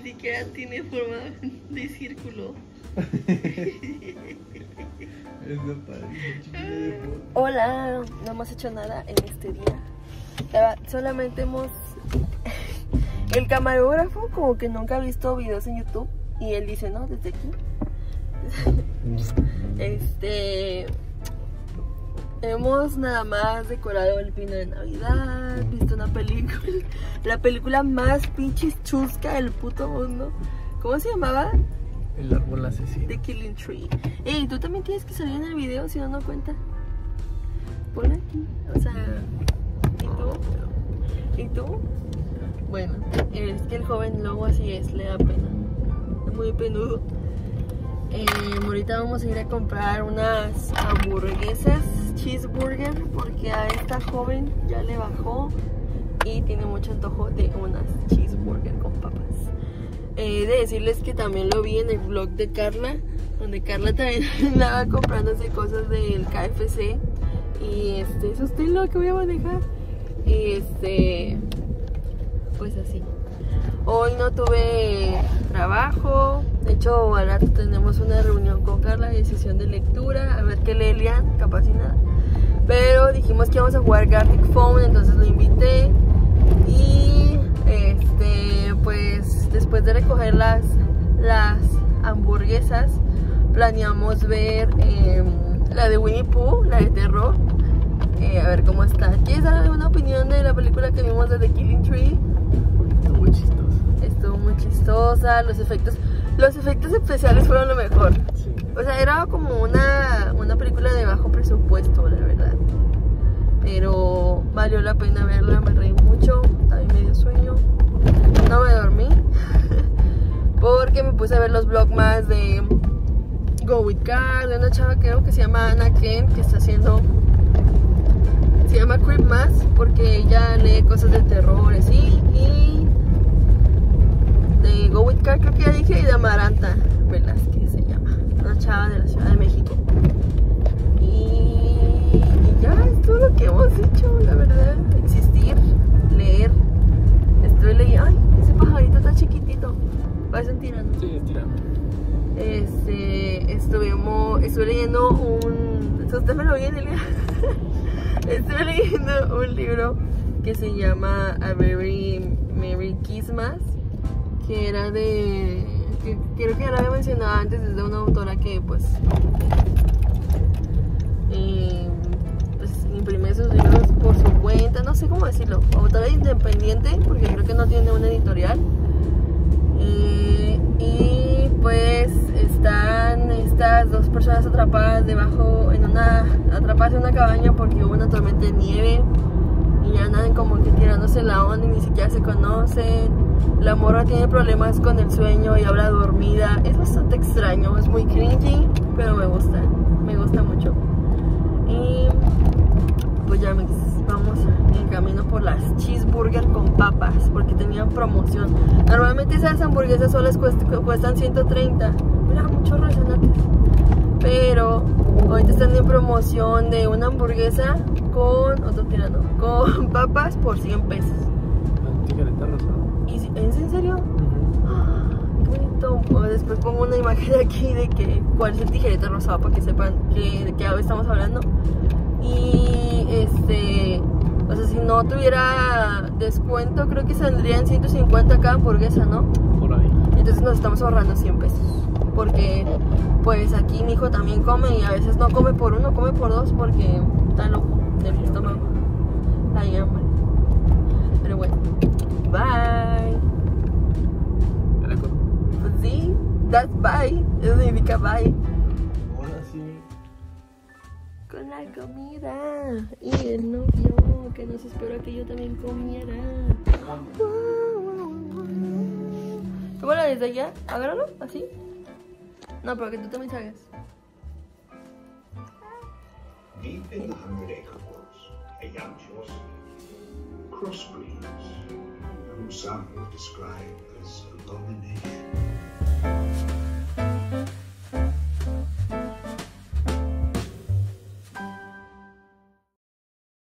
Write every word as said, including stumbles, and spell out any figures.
siquiera tiene forma de círculo. Hola, no hemos hecho nada en este día. Solamente hemos... El camarógrafo como que nunca ha visto videos en YouTube. Y él dice, no, desde aquí. Este... Hemos nada más decorado el pino de Navidad, visto una película, la película más pinches chusca del puto mundo. ¿Cómo se llamaba? El árbol asesino. The Killing Tree. Ey, tú también tienes que salir en el video, si no, no cuenta. Ponle aquí, o sea, ¿y tú? ¿Y tú? Bueno, es que el joven lobo así es, le da pena. Es muy penudo. Eh, ahorita vamos a ir a comprar unas hamburguesas, cheeseburger, porque a esta joven ya le bajó y tiene mucho antojo de unas cheeseburger con papas. He eh, de decirles que también lo vi en el vlog de Carla, donde Carla también andaba comprándose cosas del K F C. Y este, eso es lo que voy a manejar. Y este, pues así. Hoy no tuve trabajo, de hecho al rato tenemos una reunión con Carla de sesión de lectura, a ver qué lee Lian, capaz y nada. Pero dijimos que íbamos a jugar Gartic Phone, entonces lo invité. Y este, pues después de recoger las, las hamburguesas, planeamos ver eh, la de Winnie Pooh, la de terror. Eh, a ver cómo está. ¿Quieres dar una opinión de la película que vimos de The Killing Tree? Estuvo muy chistosa. Estuvo muy chistosa, los efectos, los efectos especiales fueron lo mejor. Sí. O sea, era como una, una película de bajo presupuesto, la verdad. Pero valió la pena verla, me reí mucho, estaba medio sueño. No me dormí. Porque me puse a ver los vlogmas de Go With Car, de una chava creo que se llama Ana Ken, que está haciendo... Se llama Creepmas, porque ella lee cosas de terror, así. Y... de Go With Car, creo que ya dije, y de Amaranta Velázquez se llama, una chava de la Ciudad de México. Y, y ya es todo lo que hemos hecho, la verdad. Existir, leer. Estoy leyendo. Ay, ese pajarito está chiquitito. Parece un tirano. Sí, es tirano. Este, estuvimos, estuve leyendo un... Usted me lo viene, Elia. Estuve leyendo un libro que se llama A Very Merry Christmas, que era de... que creo que ya lo había mencionado antes, es de una autora que pues, eh, pues imprime sus libros por su cuenta, no sé cómo decirlo, autora independiente, porque creo que no tiene una editorial. Eh, y pues están estas dos personas atrapadas debajo, en una, atrapadas en una cabaña porque hubo una tormenta de nieve y ya andan como que tirándose la onda y ni siquiera se conocen. La morra tiene problemas con el sueño y habla dormida. Es bastante extraño, es muy cringy, pero me gusta, me gusta mucho. Y pues ya vamos en camino por las cheeseburger con papas, porque tenían promoción. Normalmente esas hamburguesas solo cuestan ciento treinta. Mira, muchos resonantes. Pero ahorita están en promoción de una hamburguesa con otro tirano, con papas por cien pesos. Tijereta rosada. ¿Y es en serio? Uh-huh. Qué bonito. O después pongo una imagen aquí de que cuál es el tijereta rosado para que sepan que, de qué estamos hablando. Y este, o sea, si no tuviera descuento, creo que saldrían ciento cincuenta cada hamburguesa, ¿no? Por ahí. Entonces nos estamos ahorrando cien pesos. Porque pues aquí mi hijo también come y a veces no come por uno, come por dos porque está loco del estómago. Hay hambre. Pero bueno, bye. Pues sí, that's bye. Eso significa bye. Ahora sí. Con la comida y el novio que nos esperó a que yo también comiera. Tómalo desde allá, agárralo, así. No, pero que tú también salgas. Deep in the Hundred Acre Woods, a young horse, crossbreeds, whom some would describe as abomination.